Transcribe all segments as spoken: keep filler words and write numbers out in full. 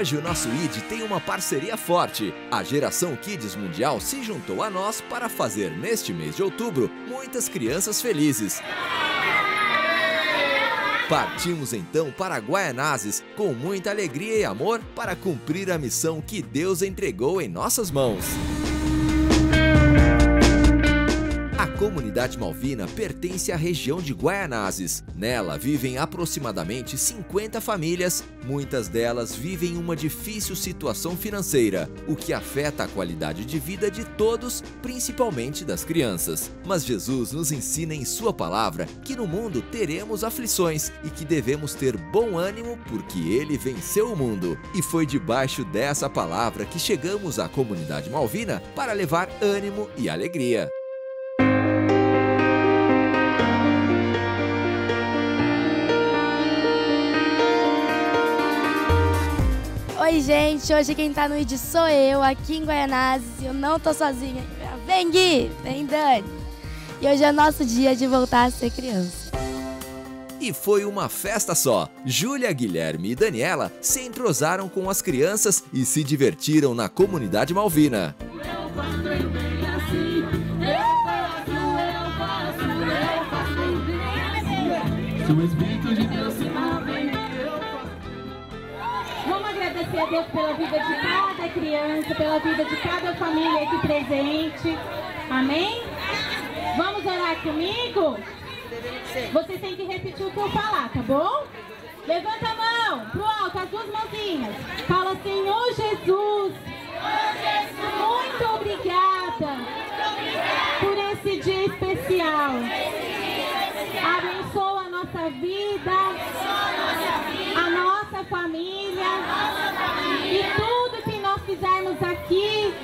hoje o nosso I D tem uma parceria forte. A Geração Kids Mundial se juntou a nós para fazer neste mês de outubro muitas crianças felizes. Partimos então para Guaianazes com muita alegria e amor para cumprir a missão que Deus entregou em nossas mãos. A comunidade Malvina pertence à região de Guaianazes. Nela vivem aproximadamente cinquenta famílias, muitas delas vivem uma difícil situação financeira, o que afeta a qualidade de vida de todos, principalmente das crianças. Mas Jesus nos ensina em sua palavra que no mundo teremos aflições e que devemos ter bom ânimo porque ele venceu o mundo. E foi debaixo dessa palavra que chegamos à comunidade Malvina para levar ânimo e alegria. Oi gente, hoje quem tá no I D sou eu, aqui em Guaianazes, e eu não tô sozinha. Vem Gui, vem Dani. E hoje é nosso dia de voltar a ser criança. E foi uma festa só. Júlia, Guilherme e Daniela se entrosaram com as crianças e se divertiram na comunidade Malvina. Agradecer a Deus pela vida de cada criança, pela vida de cada família aqui presente. Amém? Vamos orar comigo? Vocês têm que repetir o que eu falar, tá bom? Levanta a mão pro alto, as duas mãozinhas. Fala, Senhor Jesus, muito obrigada por esse dia especial. Abençoa a nossa vida, a nossa família. E tudo que nós fizermos aqui,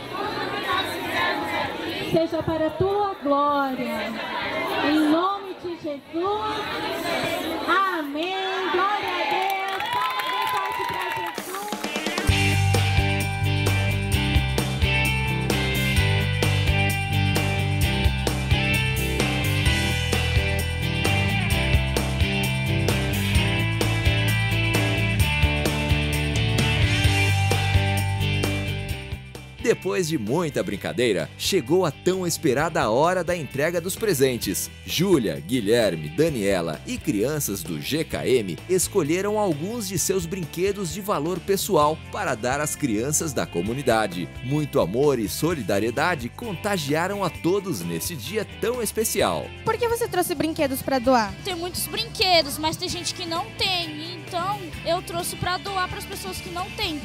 seja para a tua glória. Em nome de Jesus. Amém. Glória a Deus. Palmas bem forte para Jesus. Depois de muita brincadeira, chegou a tão esperada hora da entrega dos presentes. Júlia, Guilherme, Daniela e crianças do G K M escolheram alguns de seus brinquedos de valor pessoal para dar às crianças da comunidade. Muito amor e solidariedade contagiaram a todos nesse dia tão especial. Por que você trouxe brinquedos para doar? Tem muitos brinquedos, mas tem gente que não tem, então eu trouxe para doar para as pessoas que não têm.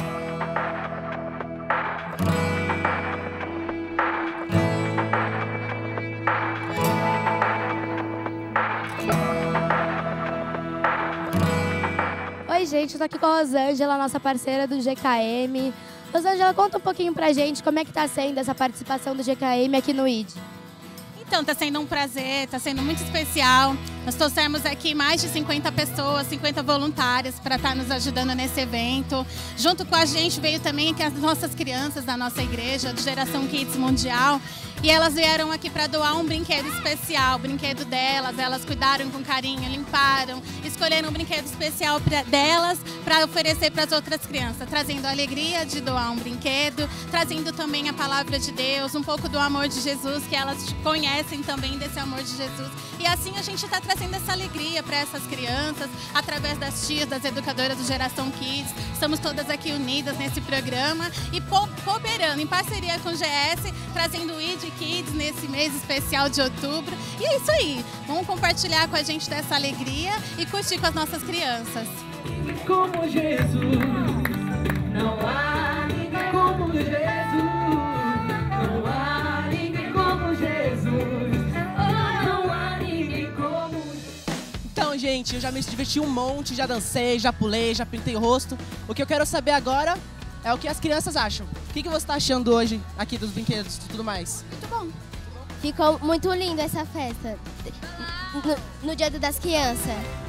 Oi gente, eu tô aqui com a Rosângela, nossa parceira do G K M. Rosângela, conta um pouquinho pra gente como é que tá sendo essa participação do G K M aqui no I D. Então, tá sendo um prazer, tá sendo muito especial. Nós trouxemos aqui mais de cinquenta pessoas, cinquenta voluntárias para estar nos ajudando nesse evento. Junto com a gente veio também aqui as nossas crianças da nossa igreja, de Geração Kids Mundial. E elas vieram aqui para doar um brinquedo especial, o brinquedo delas. Elas cuidaram com carinho, limparam, escolheram um brinquedo especial pra, delas para oferecer para as outras crianças, trazendo a alegria de doar um brinquedo, trazendo também a palavra de Deus, um pouco do amor de Jesus, que elas conhecem também desse amor de Jesus. E assim a gente está trazendo essa alegria para essas crianças, através das tias, das educadoras do Geração Kids. Estamos todas aqui unidas nesse programa e cooperando em parceria com o G S, trazendo o I D Kids nesse mês especial de outubro. E é isso aí, vamos compartilhar com a gente dessa alegria e curtir com as nossas crianças. Como Jesus, não há ninguém como Jesus, não há ninguém como Jesus, não há ninguém como... Então, gente, eu já me diverti um monte, já dancei, já pulei, já pintei o rosto. O que eu quero saber agora é o que as crianças acham. O que, que você está achando hoje aqui dos brinquedos e tudo mais? Muito bom. Ficou muito lindo essa festa no, no Dia das Crianças.